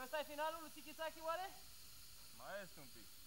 ăsta e finalul lui Tiki-Taki, oare? Mai este un pic.